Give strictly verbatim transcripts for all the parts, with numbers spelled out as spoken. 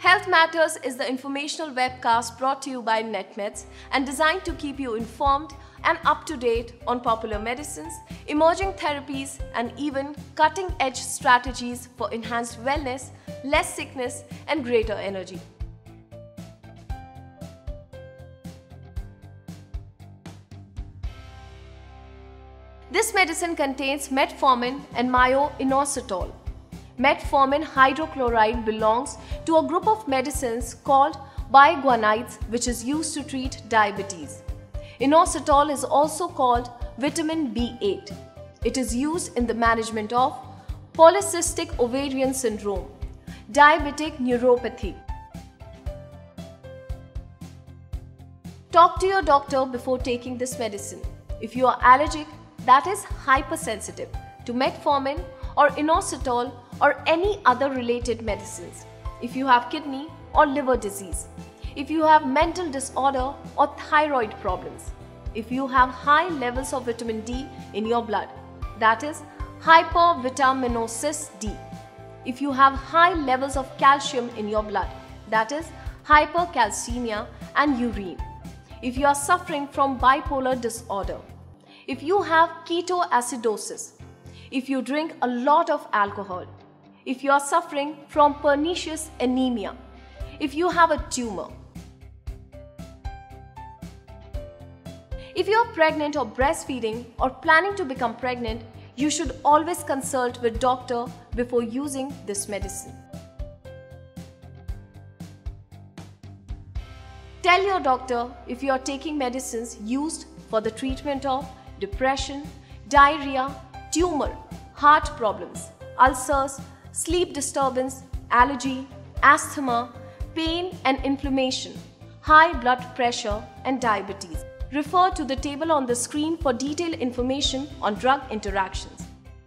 Health Matters is the informational webcast brought to you by NetMeds and designed to keep you informed and up to date on popular medicines, emerging therapies, and even cutting-edge strategies for enhanced wellness, less sickness, and greater energy. This medicine contains metformin and myo-inositol. Metformin hydrochloride belongs to a group of medicines called biguanides, which is used to treat diabetes. Inositol is also called vitamin B eight. It is used in the management of polycystic ovarian syndrome, diabetic neuropathy. Talk to your doctor before taking this medicine. If you are allergic, that is hypersensitive, to metformin or inositol or any other related medicines, if you have kidney or liver disease, if you have mental disorder or thyroid problems, if you have high levels of vitamin D in your blood, that is hypervitaminosis D, if you have high levels of calcium in your blood, that is hypercalcemia and urine, if you are suffering from bipolar disorder, if you have ketoacidosis, if you drink a lot of alcohol, if you are suffering from pernicious anemia, if you have a tumor, if you are pregnant or breastfeeding or planning to become pregnant, you should always consult with doctor before using this medicine. Tell your doctor if you are taking medicines used for the treatment of depression, diarrhea, tumor, heart problems, ulcers, sleep disturbance, allergy, asthma, pain and inflammation, high blood pressure and diabetes. Refer to the table on the screen for detailed information on drug interactions.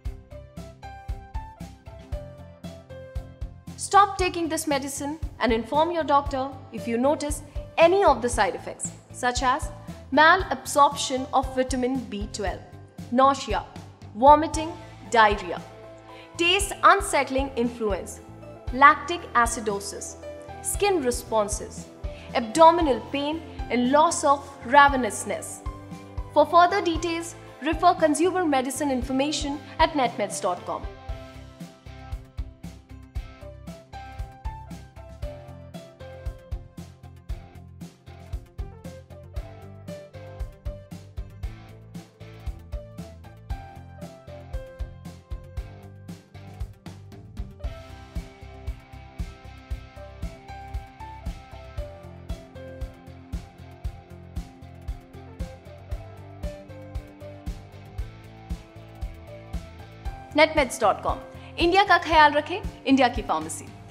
Stop taking this medicine and inform your doctor if you notice any of the side effects, such as malabsorption of vitamin B twelve, nausea, vomiting, diarrhea, taste unsettling influence, lactic acidosis, skin responses, abdominal pain and loss of ravenousness. For further details, refer consumer medicine information at netmeds dot com. netmeds dot com. India का ख्याल रखें, India की pharmacy.